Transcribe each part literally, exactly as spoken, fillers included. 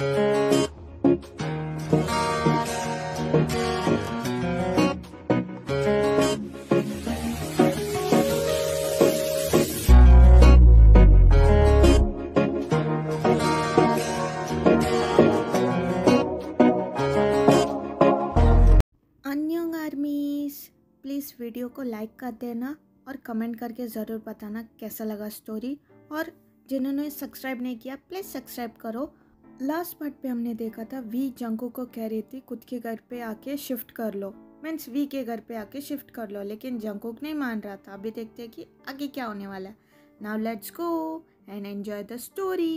अन्योंग armies, please video को like कर देना और कमेंट करके ज़रूर बताना कैसा लगा स्टोरी। और जिन्होंने सब्सक्राइब नहीं किया प्लीज़ सब्सक्राइब करो। लास्ट पार्ट पे हमने देखा था वी जंगकुक को कह रही थी खुद के घर पे आके शिफ्ट कर लो, मीन्स वी के घर पे आके शिफ्ट कर लो, लेकिन जंगकुक नहीं मान रहा था। अभी देखते हैं कि आगे क्या होने वाला है। Now let's go and enjoy the story.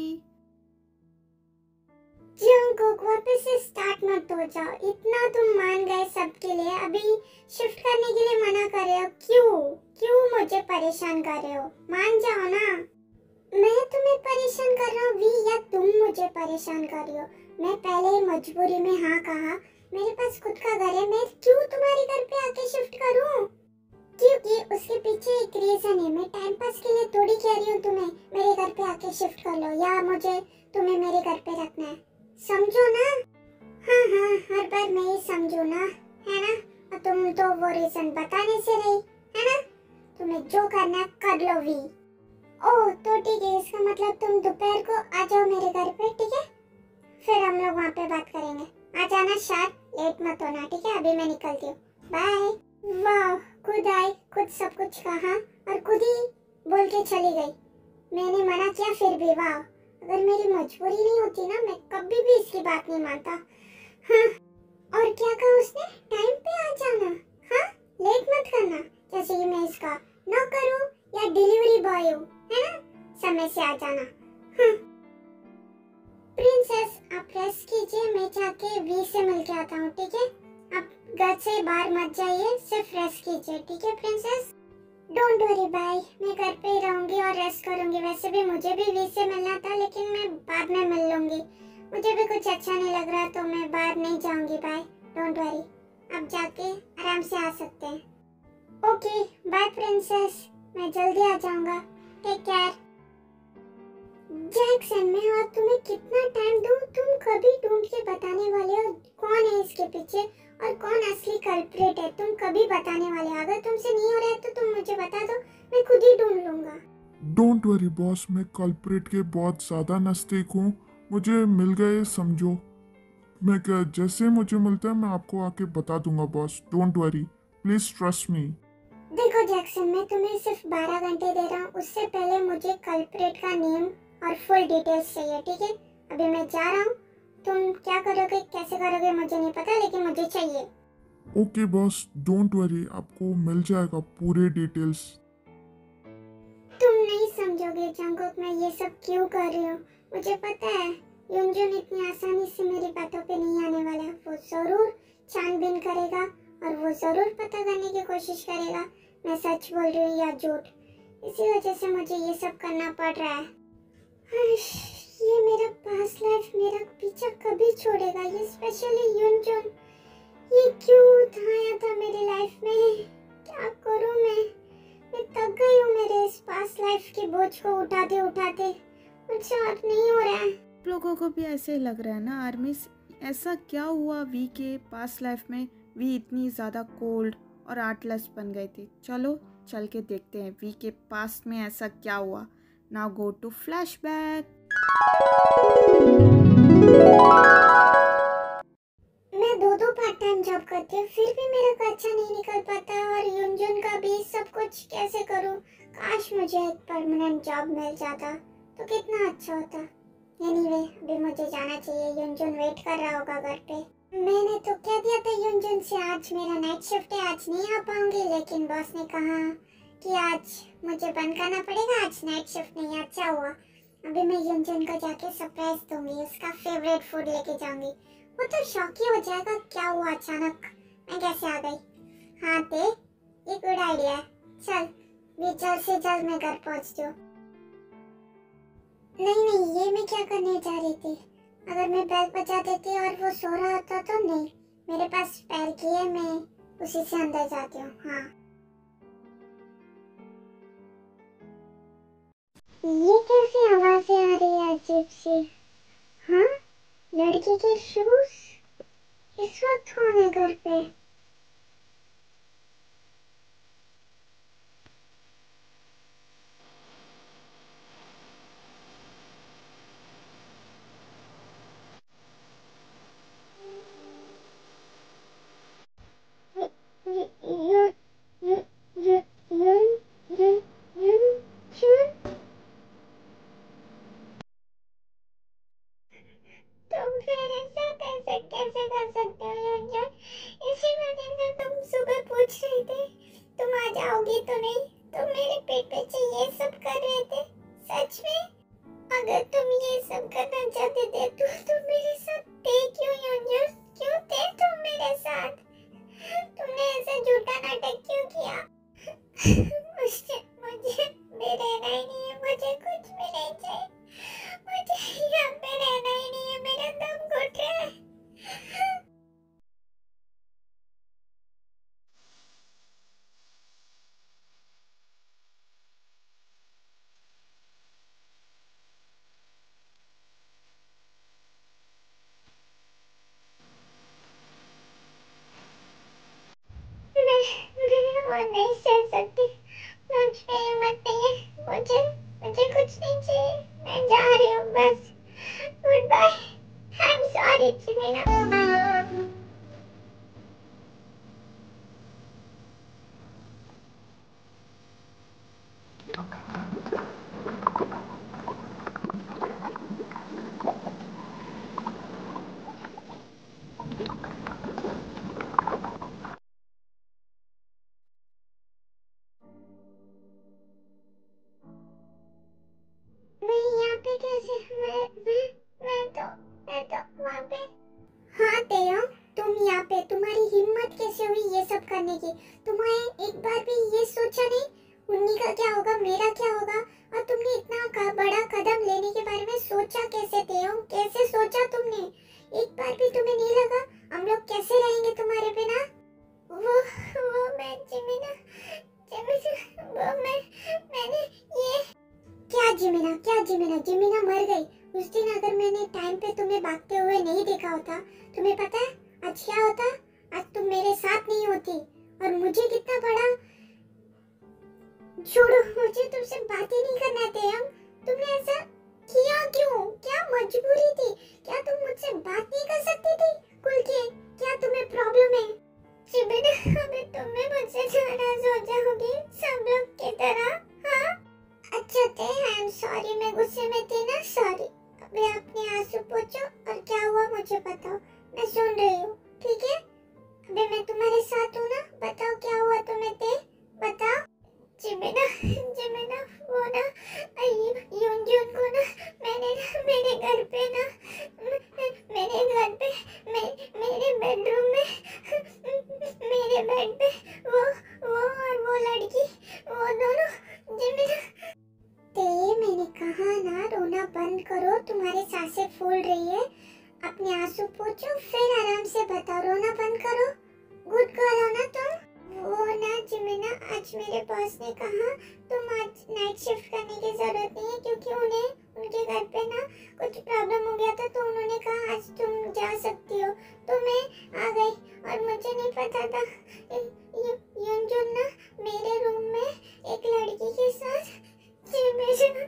Jungkook वापस से स्टार्ट मत हो जाओ, इतना तुम मान गए सबके लिए, अभी शिफ्ट करने के लिए मना कर रहे हो। क्यों क्यों मुझे परेशान कर रहे हो? मान जाओ ना। मैं तुम्हें परेशान कर रहा हूँ वी, या तुम मुझे परेशान कर रही हो? मैं पहले ही मजबूरी में हाँ कहा, मेरे पास खुद का घर है, मैं क्यों तुम्हारे घर पे आके शिफ्ट करूँ? क्योंकि उसके पीछे एक रीजन है। मैं टाइम पास के लिए थोड़ी कह रही हूँ तुम्हें मेरे घर पे आके शिफ्ट कर लो, या मुझे तुम्हें मेरे घर पे रखना है, समझो ना। हाँ हाँ, हर बार मैं ही समझू ना, है ना? और तुम तो वो रीजन बताने से रही, है ना? तुम्हें जो करना है कर लो वी। ओह तो ठीक है, इसका मतलब तुम दोपहर को आ जाओ मेरे घर पे, ठीक है? फिर हम लोग वहाँ पे बात करेंगे। आ जाना शार्प, लेट मत होना, ठीक है? अभी मैं निकलती हूँ, बाय। वाह, खुद आई, खुद सब कुछ कहा और खुद ही बोल के चली गई। मैंने मना किया फिर भी। वाह, अगर मेरी मजबूरी नहीं होती ना, मैं कभी भी इसकी बात नहीं मानता। हाँ, और क्या कहा उसने? टाइम पे आ जाना, हाँ, लेट मत करना, जैसे कि मैं इसका नौकर हूँ या डिलीवरी बॉय हूँ, है ना? समय से आ जाना। हाँ। प्रिंसेस आप रेस्ट कीजिए, मैं जाके वी से मिल के आता हूँ, ठीक है? आप घर से बाहर मत जाइए, सिर्फ रेस्ट कीजिए, ठीक है प्रिंसेस? डोंट वरी बाय, मैं घर पे ही रहूंगी और रेस्ट करूंगी। वैसे भी मुझे भी वी से मिलना था, लेकिन मैं बाद में मिल लूंगी। मुझे भी कुछ अच्छा नहीं लग रहा तो मैं बाहर नहीं जाऊंगी। बाय, डोंट वरी, आप जाके आराम से आ सकते हैं। ओके बाय प्रिंसेस, मैं जल्दी आ जाऊंगा, टेक केयर। जैक्सन, मैं और तुम्हें कितना टाइम दूं? तुम कभी ढूंढ के बताने वाले हो कौन है इसके पीछे और कौन असली कल्प्रिट है? तुम कभी बताने वाले हो। अगर तुमसे नहीं हो रहा है तो तुम मुझे बता दो, मैं खुद ही ढूंढ लूंगा। डोंट वरी बॉस, मैं कल्प्रिट के बहुत ज़्यादा नज़दीक हूँ, मुझे मिल गए समझो। मैं क्या, जैसे मुझे मिलता है मैं आपको आके बता दूंगा boss, don't worry, please trust me. देखो जैक्सन, मैं तुम्हें सिर्फ बारह घंटे दे रहा हूँ, उससे पहले मुझे कल्प्रिट का नेम और फुल डिटेल्स चाहिए, ठीक है? अभी मैं जा रहा हूँ, तुम क्या करोगे कैसे करोगे मुझे नहीं पता, लेकिन मुझे चाहिए। ओके बॉस, डोंट वरी, आपको मिल जाएगा पूरे डिटेल्स। तुम नहीं समझोगे जंगकुक, मैं ये सब क्यों कर रही हूँ। मुझे पता है युनजुन इतनी आसानी से मेरी बातों पे नहीं आने वाला। वो जरूर छानबीन करेगा और वो जरूर पता करने की कोशिश करेगा मैं सच बोल रही हूँ या झूठ। इसी वजह से मुझे ये सब करना पड़ रहा है। ये मेरा पास्ट लाइफ मेरा पीछा कभी छोड़ेगा? ये स्पेशली युनजुन, ये क्यों आया था मेरी लाइफ में? क्या करूँ मैं? मैं थक गई हूँ मेरे इस पास्ट लाइफ के बोझ को उठाते उठाते, मुझसे और नहीं हो रहा है। आप लोगों को भी ऐसे ही लग रहा है ना आर्मीज? ऐसा क्या हुआ वी के पास्ट लाइफ में वी इतनी ज़्यादा कोल्ड और आर्टलेस बन गई थी? चलो चल के देखते हैं वी के पास्ट में ऐसा क्या हुआ। Now go to flashback. मैं दो दो पार्ट टाइम जॉब करती हूँ, फिर भी मेरा खर्चा नहीं निकल पाता, और युनजुन का भी सब कुछ कैसे करूँ? काश मुझे एक परमानेंट जॉब मिल जाता तो कितना अच्छा होता। एनीवे, अभी मुझे जाना चाहिए, युनजुन वेट कर रहा होगा घर पे। मैंने तो कह दिया था युनजुन से आज मेरा नाइट शिफ्ट है, आज नहीं आ पाऊंगी, लेकिन बॉस ने कहा कि आज मुझे बंद करना पड़ेगा, आज नाइट शिफ्ट नहीं। अच्छा हुआ, अभी मैं युनजुन को जाके सरप्राइज दूंगी, उसका फेवरेट फूड लेके जाऊंगी। वो तो शॉक ही हो जाएगा, क्या हुआ अचानक, मैं कैसे आ गई। हाँ ते, ये गुड आइडिया है। चल भी जल्द से जल्द मैं घर पहुंचती हूँ। नहीं नहीं, ये मैं क्या करने जा रही थी? अगर मैं बेल बजा देती और वो सो रहा होता तो नहीं, मेरे पास स्पेयर की है, मैं उसी से अंदर जाती हूँ। हाँ, ये कैसी आवाजें आ रही है अजीब सी? हाँ, लड़की के शूज? इस वक्त कौन है घर पे? तुम फिर ऐसा कैसे कैसे कर सकते हो रंजन? इसी वजह से तुम सुबह पूछ रहे थे तुम आ जाओगी तो नहीं, तुम मेरे पेट पे से ये सब कर रहे थे। सच में अगर तुम ये सब करना चाहते थे तो तुम मेरे साथ थे क्यों रंजन? क्यों थे तुम मेरे साथ? तुमने ऐसा झूठा नाटक क्यों किया? मुझे मुझे भी रहना ही नहीं है, मुझे कुछ भी नहीं चाहिए, मुझे यहाँ पे रहना ही नहीं है, मेरा दम घुट रहा है। मैं मैं वो नहीं सह सकती, मुझ में हिम्मत नहीं है, मुझे मुझे कुछ नहीं चाहिए, मैं जा रही हूँ बस। Good bye. I am sorry चिमीना। मैं यहाँ पे कैसे? मैं मैं मैं तो मैं तो वहाँ पे। हाँ तेरा, तुम यहाँ पे, तुम्हारी हिम्मत कैसे हुई ये सब करने की? तुम्हें एक बार भी ये सोचा नहीं उन्हीं का क्या होगा, मेरा क्या होगा? और तुमने इतना का बड़ा कदम लेने के बारे में सोचा कैसे थे? कैसे सोचा तुमने? एक बार भी तुम्हें नहीं लगा हम लोग कैसे रहेंगे तुम्हारे बिना? वो वो मैं जिमिना जिमिना वो मैं मैंने ये क्या जिमिना क्या जिमिना जिमिना मर गई। उस दिन अगर मैंने टाइम पे तुम्हें भागते हुए नहीं देखा होता, तुम्हें पता है आज क्या होता? आज तुम मेरे साथ नहीं होती और मुझे कितना बड़ा। छोड़ो, मुझे तुमसे बात ही नहीं करना थे। हम तुमने ऐसा किया क्यों? क्या मजबूरी थी? क्या तुम मुझसे बात नहीं कर सकती थी खुल के? क्या तुम्हें प्रॉब्लम है? जिमिना अभी तुम भी मुझसे नाराज हो जाओगी सब लोग की तरह। हाँ अच्छा थे, आई एम सॉरी, मैं गुस्से में थी ना, सॉरी। अभी अपने आंसू पोंछो और क्या हुआ मुझे बताओ, मैं सुन रही हूँ, ठीक है? अभी मैं तुम्हारे साथ हूँ ना, बताओ क्या हुआ तुम्हें थे, बताओ। जिमिना जिमिना वो ना युनजुन को ना मैंने ना मेरे घर पे ना मेरे घर पे मे, मेरे बेडरूम में मेरे बेड पे वो वो और वो लड़की वो दोनों। जिमिना ते मैंने कहा ना रोना बंद करो, तुम्हारी सांसें फूल रही है, अपने आंसू पोंछो फिर आराम से बताओ, रोना बंद करो। गुड गर्ल हो ना तुम? वो ना जिमिना आज मेरे बॉस ने कहा तुम आज नाइट शिफ्ट करने की जरूरत नहीं है क्योंकि उन्हें उनके घर पे ना कुछ प्रॉब्लम हो गया था, तो उन्होंने कहा आज तुम जा सकती हो, तो मैं आ गई। और मुझे नहीं पता था युनजुन ना मेरे रूम में एक लड़की के साथ जिमिना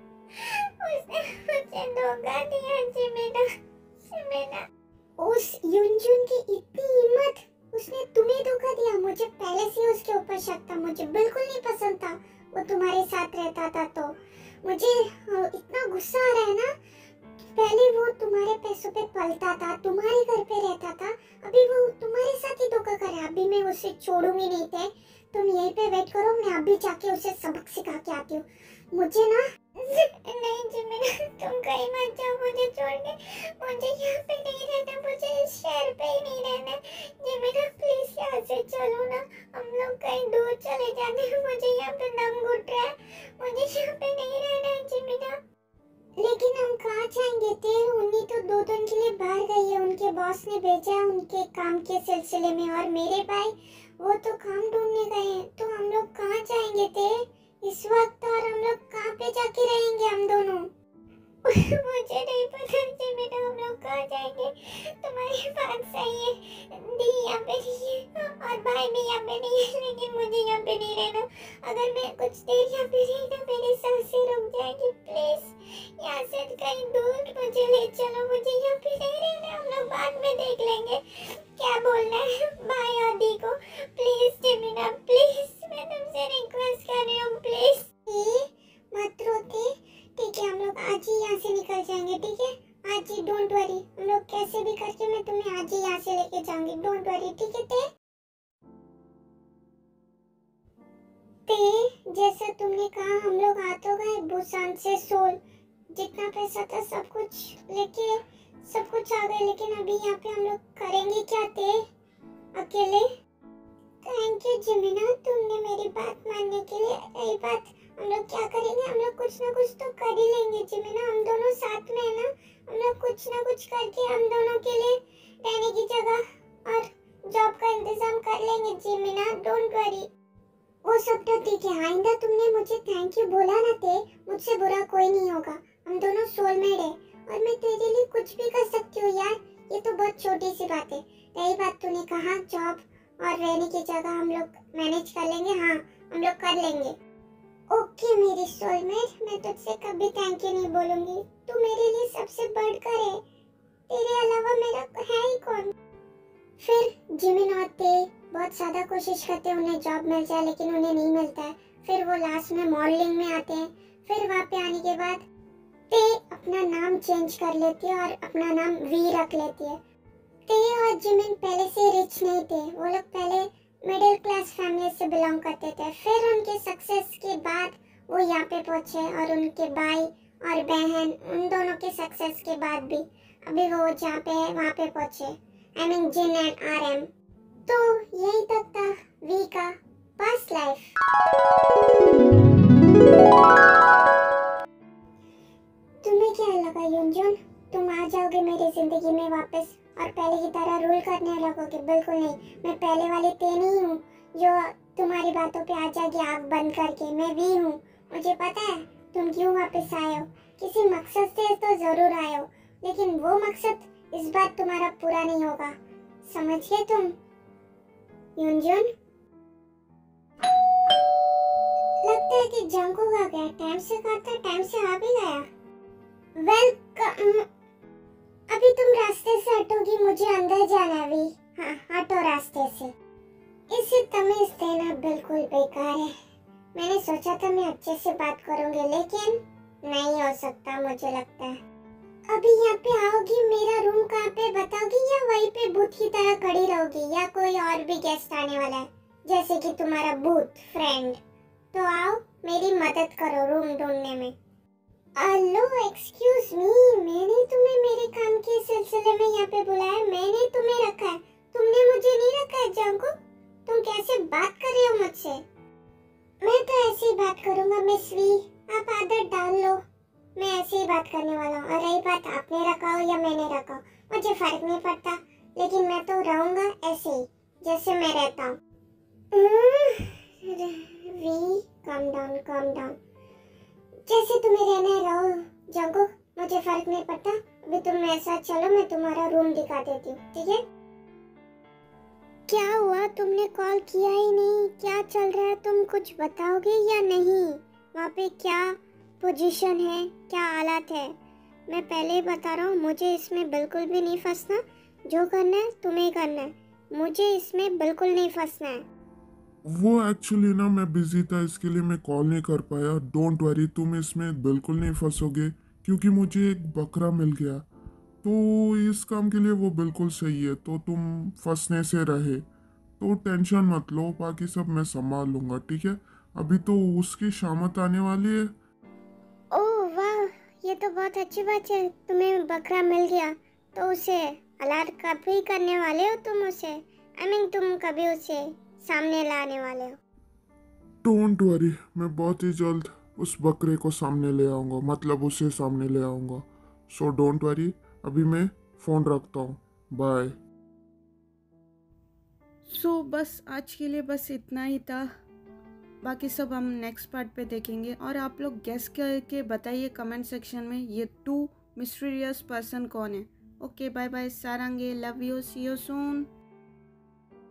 उसने मुझे धोखा दिया। जिमिना जिमिना उस युनजुन की इतनी हिम्मत, उसने तुम्हें धोखा दिया। मुझे पहले से उसके ऊपर शक था, मुझे बिल्कुल नहीं पसंद था वो तुम्हारे साथ रहता था, तो मुझे इतना गुस्सा आ रहा है ना। पहले वो तुम्हारे पैसों पे पलता था, तुम्हारे घर पे रहता था, अभी वो तुम्हारे साथ ही धोखा करे। अभी मैं उसे छोड़ूंगी नहीं थे, तुम यहीं पे वेट करो, मैं अभी जाके उसे सबक सिखा के आती हूँ। मुझे ना नहीं जिमिना तुम कहीं मत जाओ मुझे छोड़ के, मुझे यहाँ पे नहीं रहना, मुझे इस शहर पे ही नहीं रहना। जिमिना प्लीज यहाँ से चलो ना, हम लोग कहीं दूर चले जाते हैं, मुझे यहाँ पे दम घुट रहा है, मुझे यहाँ पे नहीं रहना है जिमिना। लेकिन हम कहाँ जाएंगे थे? उन्हीं तो दो दिन के लिए बाहर गई है, उनके बॉस ने भेजा है उनके काम के सिलसिले में, और मेरे भाई वो तो काम ढूंढने गए हैं, तो हम लोग कहाँ जाएंगे थे इस वक्त? और हम लोग कहाँ पे जाके रहेंगे हम दोनों? मुझे नहीं पता जिमिना हम लोग लोग कहाँ जाएंगे? तुम्हारी बात सही है, दी यहाँ पे नहीं है और भाई भी यहाँ पे नहीं है, लेकिन मुझे यहाँ पे नहीं रहना। अगर मैं कुछ देर यहाँ पे रही तो मेरी सांसें रुक जाएंगी। प्लीज यहाँ से कहीं दूर मुझे ले चलो, मुझे यहाँ पे नहीं रहना। हम लोग बाद में देख लेंगे क्या बोलना है भाई और दी को। प्लीज जिमिना प्लीज, मैं तुमसे रिक्वेस्ट कर रही हूँ प्लीज। मत रोते, ठीक है? हम लोग आज ही यहाँ से निकल जाएंगे, ठीक है? आज ही, डोंट वरी। हम लोग कैसे भी करके मैं तुम्हें आज ही यहाँ से लेके जाऊंगी, डोंट वरी, ठीक है? ते ते जैसा तुमने कहा, हम लोग आ तो गए बुसान से सोल। जितना पैसा था सब कुछ लेके सब कुछ आ गए, लेकिन अभी यहाँ पे हम लोग करेंगे क्या ते अकेले? थैंक यू जिमिना, तुमने मेरी बात मानने के लिए। यही बात, हम लोग क्या करेंगे? हम लोग कुछ ना कुछ तो कर ही लेंगे जिमिना, हम दोनों साथ में है ना। हम लोग कुछ ना कुछ करके हम दोनों के लिए रहने की जगह और जॉब का इंतजाम कर लेंगे जिमिना, डोंट वरी। वो सब तो ठीक है, आइंदा तुमने मुझे थैंक यू बोला ना ते, मुझसे बुरा कोई नहीं होगा। हम दोनों सोलमेट है और मैं तेरे लिए कुछ भी कर सकती हूँ यार, ये तो बहुत छोटी सी बात है। यही बात तूने कहा, जॉब और रहने की जगह हम लोग मैनेज कर लेंगे। हाँ, हम लोग कर लेंगे। ओके मेरी सोलमेट, मैं तुझसे कभी थैंक यू नहीं बोलूंगी। तू मेरे लिए सबसे बढ़कर है, तेरे अलावा मेरा है ही कौन? फिर जिमिन और ते बहुत ज्यादा कोशिश करते हैं उन्हें जॉब मिल जाए, लेकिन उन्हें नहीं मिलता है। फिर वो लास्ट में मॉडलिंग में आते हैं। फिर वहाँ पे आने के बाद ते अपना नाम चेंज कर लेती है और अपना नाम वी रख लेती है। ते और जिमिन पहले से रिच नहीं थे, वो लोग पहले मिडिल क्लास फैमिली से बिलोंग करते थे। फिर उनके सक्सेस के बाद वो यहाँ पे पहुंचे और उनके भाई और बहन, उन दोनों के सक्सेस के बाद भी अभी वो जहाँ पे है वहाँ पे पहुंचे, I mean Jin and R M. तो यही तक था वी का पास्ट लाइफ। तुम्हें क्या लगा युनजुन, तुम आ जाओगे मेरी जिंदगी में वापस और पहले की तरह रूल करने लगोगे? बिल्कुल नहीं, मैं पहले वाली ते नहीं हूँ जो तुम्हारी बातों पे आ जाएगी आँख बंद करके। मैं भी हूँ, मुझे पता है तुम क्यों वापस आए हो। किसी मकसद से तो जरूर आए हो, लेकिन वो मकसद इस बार तुम्हारा पूरा नहीं होगा, समझ गए तुम युनजुन? लगता है कि जंगू आ गया, टाइम से कहा था, टाइम से आ भी गया। वेलकम। अभी तुम रास्ते से हटोगी, मुझे अंदर जाना है। हाँ, हटो रास्ते से। इसे तमीज देना बिल्कुल बेकार है। मैंने सोचा था मैं अच्छे से बात करूंगी, लेकिन नहीं हो सकता मुझे लगता है। अभी यहाँ पे आओगी, मेरा रूम कहाँ पे बताओगी, या वहीं पे भूत की तरह खड़ी रहोगी, या कोई और भी गेस्ट आने वाला है जैसे कि तुम्हारा भूत फ्रेंड? तो आओ मेरी मदद करो रूम ढूंढने में। हेलो एक्सक्यूज मी, मैंने तुम्हें मेरे काम के सिलसिले में यहाँ पे बुलाया, मैंने तुम्हें रखा है, तुमने मुझे नहीं रखा है जंगू। तुम कैसे बात कर रहे हो मुझसे? मैं तो ऐसे ही बात करूंगा मिस वी, आप आदत डाल लो, मैं ऐसे ही बात करने वाला हूँ। और रही बात आपने रखा हो या मैंने रखा हो, मुझे फर्क नहीं पड़ता, लेकिन मैं तो रहूंगा ऐसे ही जैसे मैं रहता हूँ। We come down come down, जैसे तुम्हें रहना है रहो जंगू, मुझे फर्क नहीं पड़ता। अभी तुम मेरे साथ चलो, मैं तुम्हारा रूम दिखा देती हूँ, ठीक है? क्या हुआ, तुमने कॉल किया ही नहीं, क्या चल रहा है? तुम कुछ बताओगे या नहीं? वहाँ पे क्या पोजीशन है, क्या हालत है? मैं पहले ही बता रहा हूँ, मुझे इसमें बिल्कुल भी नहीं फंसना। जो करना है तुम्हें करना है, मुझे इसमें बिल्कुल नहीं फंसना है। वो एक्चुअली ना मैं बिजी था, इसके लिए मैं कॉल नहीं कर पाया। डोंट वरी, तुम इसमें बिल्कुल नहीं फंसोगे, क्योंकि मुझे एक बकरा मिल गया, तो इस काम के लिए वो बिल्कुल सही है। तो तुम फंसने से रहे, तो टेंशन मत लो, बाकी सब मैं संभाल लूँगा, ठीक है? अभी तो उसकी शामत आने वाली है। ओह वाह, ये तो बहुत अच्छी बात है, तुम्हें बकरा मिल गया। तो उसे अलार कभी करने वाले हो तुम उसे? आई मीन तुम कभी उसे सामने लाने वाले हो? डोंट वरी, मैं बहुत ही जल्द उस बकरे को सामने ले आऊँगा, मतलब उसे सामने ले आऊँगा। सो डोंट वरी, अभी मैं फ़ोन रखता हूँ, बाय। सो so, बस आज के लिए बस इतना ही था, बाकी सब हम नेक्स्ट पार्ट पे देखेंगे। और आप लोग गेस करके बताइए कमेंट सेक्शन में ये टू मिस्टीरियस पर्सन कौन है। ओके बाय बाय सारंगे, love you, see you soon.